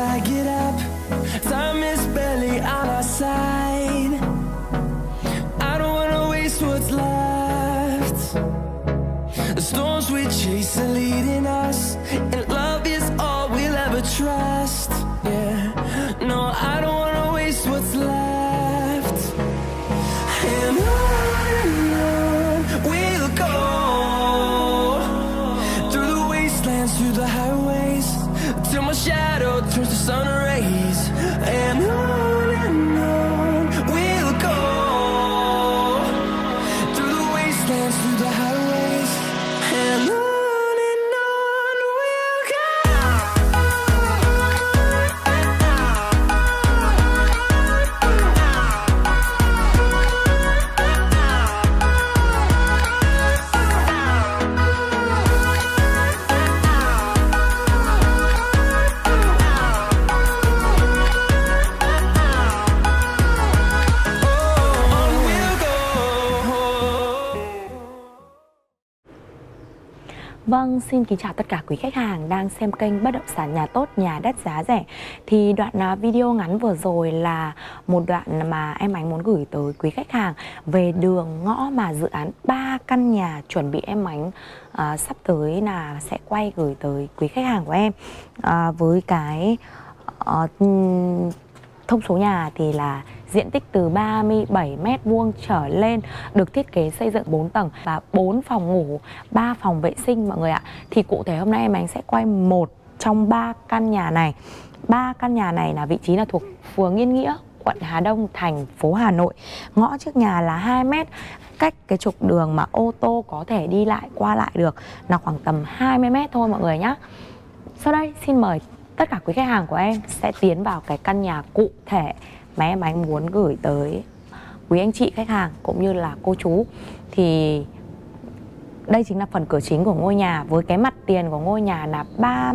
I get up, time is barely on our side. I don't wanna waste what's left. The storms we chase are leading us, and love is all we'll ever trust. Yeah, no, I don't wanna waste what's left. And on we'll go, through the wastelands, through the highways, till my shadow turns to sun rays. And on we'll go, through the wastelands, through the highways, and on we'll go. Vâng, xin kính chào tất cả quý khách hàng đang xem kênh Bất động sản nhà tốt, nhà đất giá rẻ. Thì đoạn video ngắn vừa rồi là một đoạn mà em Ánh muốn gửi tới quý khách hàng về đường ngõ mà dự án 3 căn nhà chuẩn bị em Ánh sắp tới là sẽ quay gửi tới quý khách hàng của em. Với cái thông số nhà thì là diện tích từ 37 m² trở lên, được thiết kế xây dựng 4 tầng và 4 phòng ngủ, 3 phòng vệ sinh mọi người ạ. Thì cụ thể hôm nay em Ánh sẽ quay một trong 3 căn nhà này. 3 căn nhà này là vị trí là thuộc phường Yên Nghĩa, quận Hà Đông, thành phố Hà Nội. Ngõ trước nhà là 2 m, cách cái trục đường mà ô tô có thể đi lại qua lại được là khoảng tầm 20 m thôi mọi người nhé. Sau đây xin mời tất cả quý khách hàng của em sẽ tiến vào cái căn nhà cụ thể mà em Ánh muốn gửi tới quý anh chị khách hàng cũng như là cô chú. Thì đây chính là phần cửa chính của ngôi nhà, với cái mặt tiền của ngôi nhà là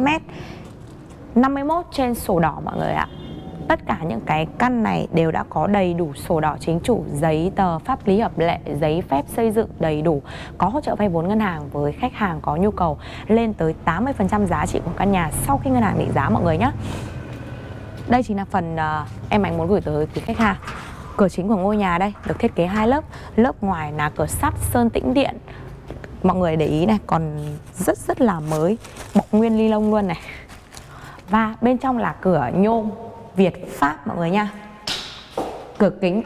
3,51 m trên sổ đỏ mọi người ạ. Tất cả những cái căn này đều đã có đầy đủ sổ đỏ chính chủ, giấy tờ pháp lý hợp lệ, giấy phép xây dựng đầy đủ, có hỗ trợ vay vốn ngân hàng với khách hàng có nhu cầu lên tới 80% giá trị của căn nhà sau khi ngân hàng định giá mọi người nhé. Đây chính là phần em Ánh muốn gửi tới quý khách hàng. Cửa chính của ngôi nhà đây được thiết kế 2 lớp. Lớp ngoài là cửa sắt sơn tĩnh điện. Mọi người để ý này, còn rất là mới, bọc nguyên ni lông luôn này. Và bên trong là cửa nhôm Việt Pháp mọi người nha. Cửa kính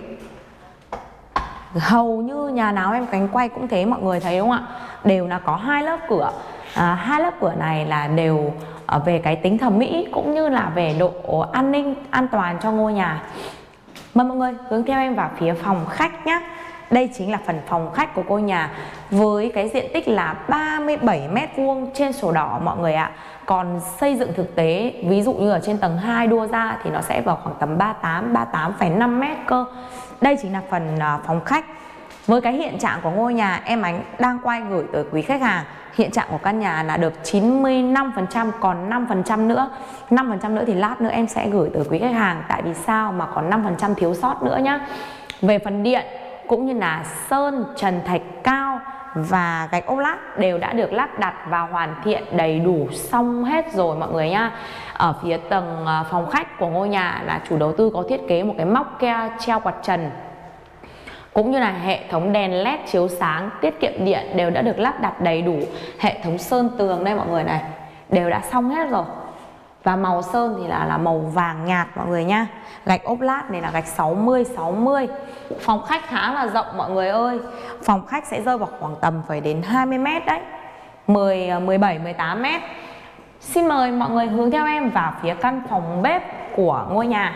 hầu như nhà nào em Cánh quay cũng thế mọi người thấy đúng không ạ? Đều là có 2 lớp cửa. 2 lớp cửa này là đều về cái tính thẩm mỹ cũng như là về độ an ninh, an toàn cho ngôi nhà. Mời mọi người hướng theo em vào phía phòng khách nhé. Đây chính là phần phòng khách của ngôi nhà với cái diện tích là 37 m² trên sổ đỏ mọi người ạ. Còn xây dựng thực tế ví dụ như ở trên tầng 2 đua ra thì nó sẽ vào khoảng tầm 38,5 m cơ. Đây chính là phần phòng khách. Với cái hiện trạng của ngôi nhà em Ánh đang quay gửi tới quý khách hàng, hiện trạng của căn nhà là được 95%, còn 5% nữa. 5% nữa thì lát nữa em sẽ gửi tới quý khách hàng. Tại vì sao mà còn 5% thiếu sót nữa nhá. Về phần điện cũng như là sơn, trần thạch cao và gạch ốp lát đều đã được lắp đặt và hoàn thiện đầy đủ xong hết rồi mọi người nhá. Ở phía tầng phòng khách của ngôi nhà là chủ đầu tư có thiết kế một cái móc ke treo quạt trần cũng như là hệ thống đèn led chiếu sáng tiết kiệm điện đều đã được lắp đặt đầy đủ. Hệ thống sơn tường đây mọi người này đều đã xong hết rồi. Và màu sơn thì là màu vàng nhạt mọi người nhá. Gạch ốp lát này là gạch 60-60. Phòng khách khá là rộng mọi người ơi. Phòng khách sẽ rơi vào khoảng tầm phải đến 20 m đấy, 17-18 m. Xin mời mọi người hướng theo em vào phía căn phòng bếp của ngôi nhà.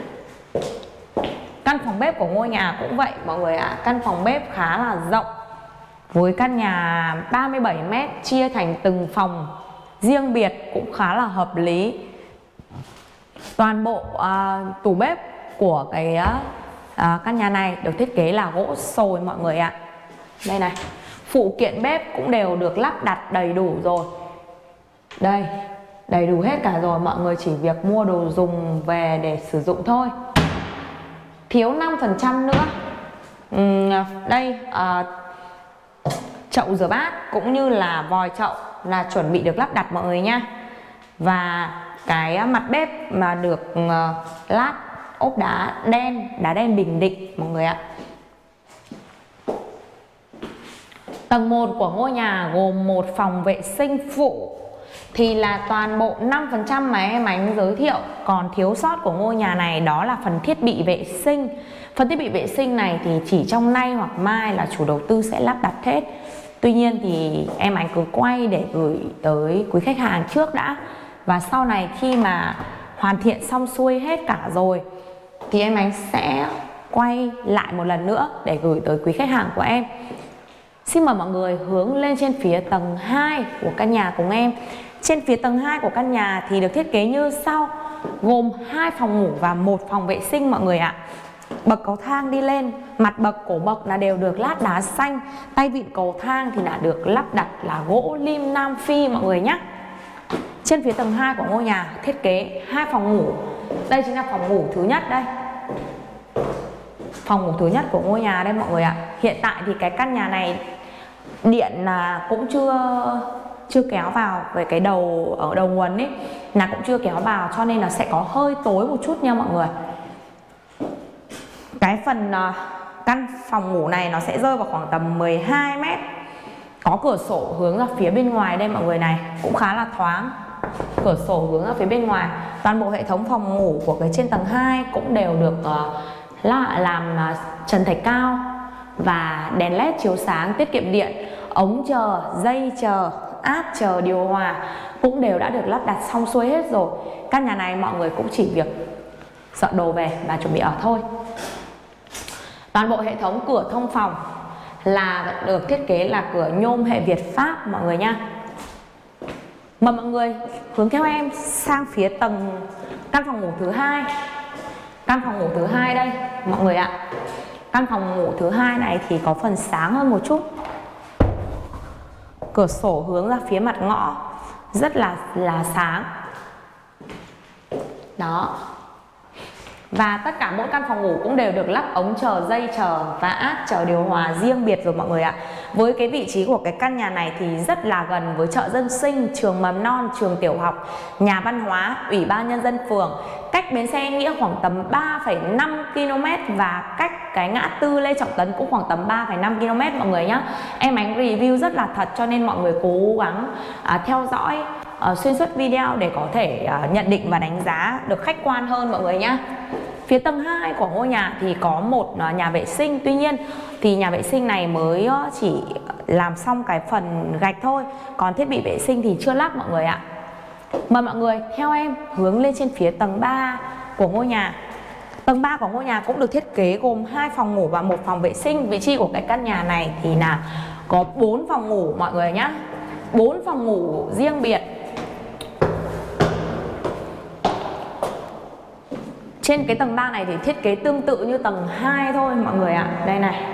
Căn phòng bếp của ngôi nhà cũng vậy mọi người ạ. Căn phòng bếp khá là rộng. Với căn nhà 37 m chia thành từng phòng riêng biệt cũng khá là hợp lý. Toàn bộ tủ bếp của cái căn nhà này được thiết kế là gỗ sồi mọi người ạ. Đây này, phụ kiện bếp cũng đều được lắp đặt đầy đủ rồi. Đây, đầy đủ hết cả rồi, mọi người chỉ việc mua đồ dùng về để sử dụng thôi. Thiếu 5% nữa. Đây, chậu rửa bát cũng như là vòi chậu là chuẩn bị được lắp đặt mọi người nha. Và cái mặt bếp mà được lát ốp đá đen Bình Định mọi người ạ. Tầng 1 của ngôi nhà gồm một phòng vệ sinh phụ thì là toàn bộ 5% mà em Ánh giới thiệu. Còn thiếu sót của ngôi nhà này đó là phần thiết bị vệ sinh. Phần thiết bị vệ sinh này thì chỉ trong nay hoặc mai là chủ đầu tư sẽ lắp đặt hết. Tuy nhiên thì em Ánh cứ quay để gửi tới quý khách hàng trước đã. Và sau này khi mà hoàn thiện xong xuôi hết cả rồi thì em Ánh sẽ quay lại một lần nữa để gửi tới quý khách hàng của em. Xin mời mọi người hướng lên trên phía tầng 2 của căn nhà cùng em. Trên phía tầng 2 của căn nhà thì được thiết kế như sau, gồm 2 phòng ngủ và 1 phòng vệ sinh mọi người ạ. Bậc cầu thang đi lên, mặt bậc cổ bậc là đều được lát đá xanh, tay vịn cầu thang thì là được lắp đặt là gỗ lim Nam Phi mọi người nhé. Trên phía tầng 2 của ngôi nhà thiết kế 2 phòng ngủ. Đây chính là phòng ngủ thứ nhất đây. Phòng ngủ thứ nhất của ngôi nhà đây mọi người ạ. Hiện tại thì cái căn nhà này điện là cũng chưa kéo vào về cái đầu ở đầu nguồn ấy, là cũng chưa kéo vào cho nên là sẽ có hơi tối một chút nha mọi người. Cái phần căn phòng ngủ này nó sẽ rơi vào khoảng tầm 12 mét. Có cửa sổ hướng ra phía bên ngoài đây mọi người này, cũng khá là thoáng. Cửa sổ hướng ra phía bên ngoài. Toàn bộ hệ thống phòng ngủ của cái trên tầng 2 cũng đều được làm trần thạch cao và đèn led chiếu sáng tiết kiệm điện. Ống chờ, dây chờ, áp chờ, điều hòa cũng đều đã được lắp đặt xong xuôi hết rồi. Căn nhà này mọi người cũng chỉ việc dọn đồ về và chuẩn bị ở thôi. Toàn bộ hệ thống cửa thông phòng là được thiết kế là cửa nhôm hệ Việt Pháp mọi người nha. Mời mọi người hướng theo em sang phía tầng căn phòng ngủ thứ 2. Căn phòng ngủ thứ 2 đây mọi người ạ. Căn phòng ngủ thứ 2 này thì có phần sáng hơn một chút. Cửa sổ hướng ra phía mặt ngõ rất là sáng. Đó. Và tất cả mỗi căn phòng ngủ cũng đều được lắp ống chờ, dây chờ và áp chờ điều hòa riêng biệt rồi mọi người ạ. Với cái vị trí của cái căn nhà này thì rất là gần với chợ dân sinh, trường mầm non, trường tiểu học, nhà văn hóa, ủy ban nhân dân phường. Cách bến xe Nghĩa khoảng tầm 3,5 km và cách cái ngã tư Lê Trọng Tấn cũng khoảng tầm 3,5 km mọi người nhé. Em Ánh review rất là thật cho nên mọi người cố gắng theo dõi xuyên suốt video để có thể nhận định và đánh giá được khách quan hơn mọi người nhé. Phía tầng 2 của ngôi nhà thì có một nhà vệ sinh. Tuy nhiên thì nhà vệ sinh này mới chỉ làm xong cái phần gạch thôi. Còn thiết bị vệ sinh thì chưa lắp mọi người ạ. Mời mọi người theo em hướng lên trên phía tầng 3 của ngôi nhà. Tầng 3 của ngôi nhà cũng được thiết kế gồm 2 phòng ngủ và 1 phòng vệ sinh. Vị trí của cái căn nhà này thì là có 4 phòng ngủ mọi người nhé. 4 phòng ngủ riêng biệt. Trên cái tầng 3 này thì thiết kế tương tự như tầng 2 thôi mọi người ạ. Đây này.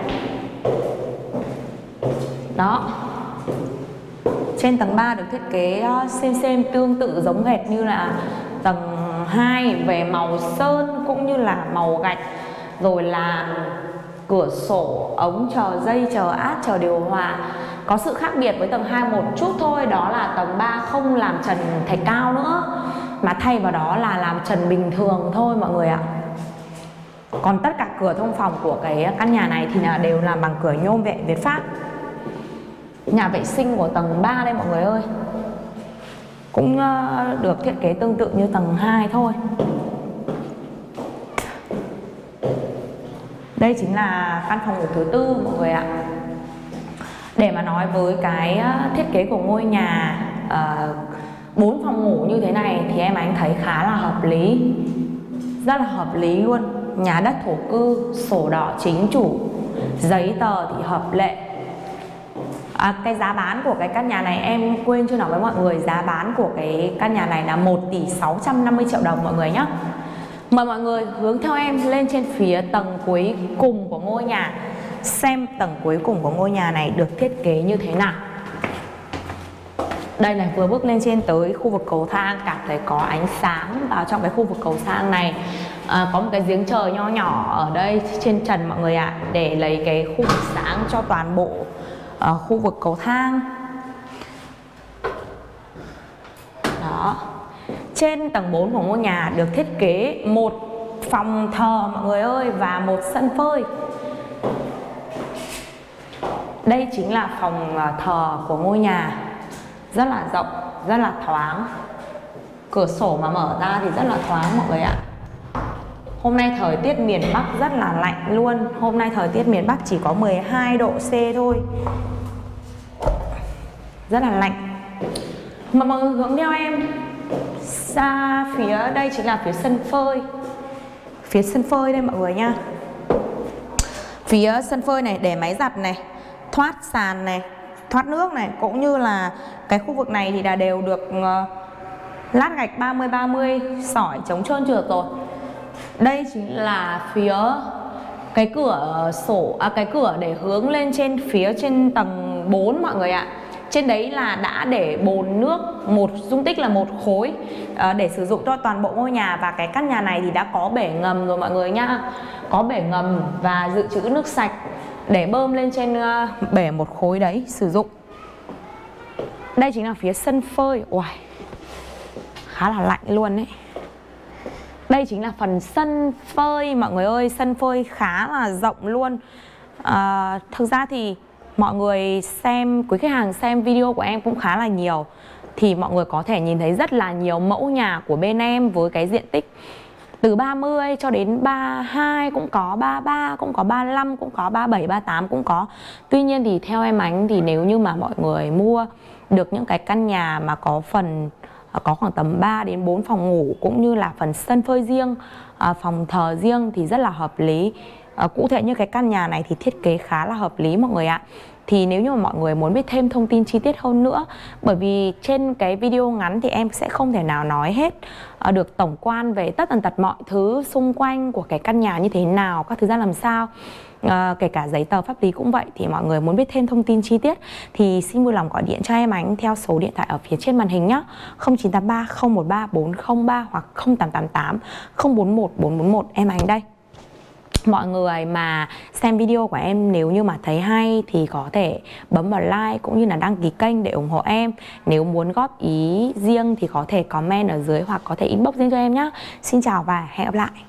Đó. Trên tầng 3 được thiết kế xem tương tự giống hệt như là tầng 2 về màu sơn cũng như là màu gạch. Rồi là cửa sổ, ống chờ, dây chờ, át chờ, điều hòa. Có sự khác biệt với tầng 2 một chút thôi, đó là tầng 3 không làm trần thạch cao nữa, mà thay vào đó là làm trần bình thường thôi mọi người ạ. Còn tất cả cửa thông phòng của cái căn nhà này thì là đều làm bằng cửa nhôm vệ Việt Pháp. Nhà vệ sinh của tầng 3 đây mọi người ơi, cũng được thiết kế tương tự như tầng 2 thôi. Đây chính là căn phòng ngủ thứ 4 mọi người ạ. Để mà nói với cái thiết kế của ngôi nhà 4 phòng ngủ như thế này thì em Ánh thấy khá là hợp lý. Rất là hợp lý luôn. Nhà đất thổ cư, sổ đỏ chính chủ, giấy tờ thì hợp lệ. Cái giá bán của cái căn nhà này em quên chưa nói với mọi người. Giá bán của cái căn nhà này là 1 tỷ 650 triệu đồng mọi người nhé. Mời mọi người hướng theo em lên trên phía tầng cuối cùng của ngôi nhà, xem tầng cuối cùng của ngôi nhà này được thiết kế như thế nào. Đây này, vừa bước lên trên tới khu vực cầu thang cảm thấy có ánh sáng vào trong cái khu vực cầu thang này. Có một cái giếng trời nho nhỏ ở đây trên trần mọi người ạ, để lấy cái khu vực sáng cho toàn bộ khu vực cầu thang. Đó. Trên tầng 4 của ngôi nhà được thiết kế một phòng thờ mọi người ơi và một sân phơi. Đây chính là phòng thờ của ngôi nhà. Rất là rộng, rất là thoáng. Cửa sổ mà mở ra thì rất là thoáng mọi người ạ. Hôm nay thời tiết miền Bắc rất là lạnh luôn. Hôm nay thời tiết miền Bắc chỉ có 12 độ C thôi. Rất là lạnh. Mà mọi người hướng theo em ra phía đây chính là phía sân phơi. Phía sân phơi đây mọi người nha. Phía sân phơi này để máy giặt này, thoát sàn này, thoát nước này, cũng như là cái khu vực này thì đã đều được lát gạch 30-30, sỏi chống trơn trượt rồi. Đây chính là phía cái cửa sổ, cái cửa để hướng lên trên phía trên tầng 4 mọi người ạ. Trên đấy là đã để bồn nước, một dung tích là một khối để sử dụng cho toàn bộ ngôi nhà. Và cái căn nhà này thì đã có bể ngầm rồi mọi người nhá. Có bể ngầm và dự trữ nước sạch để bơm lên trên bể một khối đấy sử dụng. Đây chính là phía sân phơi. Uầy, khá là lạnh luôn đấy. Đây chính là phần sân phơi mọi người ơi. Sân phơi khá là rộng luôn. Thực ra thì mọi người xem, quý khách hàng xem video của em cũng khá là nhiều, thì mọi người có thể nhìn thấy rất là nhiều mẫu nhà của bên em với cái diện tích từ 30 cho đến 32 cũng có, 33 cũng có, 35 cũng có, 37, 38 cũng có. Tuy nhiên thì theo em Ánh thì nếu như mà mọi người mua được những cái căn nhà mà có phần có khoảng tầm 3 đến 4 phòng ngủ cũng như là phần sân phơi riêng, phòng thờ riêng thì rất là hợp lý. Cụ thể như cái căn nhà này thì thiết kế khá là hợp lý mọi người ạ. Thì nếu như mà mọi người muốn biết thêm thông tin chi tiết hơn nữa, bởi vì trên cái video ngắn thì em sẽ không thể nào nói hết được tổng quan về tất tần tật mọi thứ xung quanh của cái căn nhà như thế nào, các thứ ra làm sao, kể cả giấy tờ pháp lý cũng vậy. Thì mọi người muốn biết thêm thông tin chi tiết thì xin vui lòng gọi điện cho em Ánh theo số điện thoại ở phía trên màn hình nhé, 0983 013 403 hoặc 0888 041 441. Em Ánh đây. Mọi người mà xem video của em nếu như mà thấy hay thì có thể bấm vào like cũng như là đăng ký kênh để ủng hộ em. Nếu muốn góp ý riêng thì có thể comment ở dưới hoặc có thể inbox riêng cho em nhé. Xin chào và hẹn gặp lại.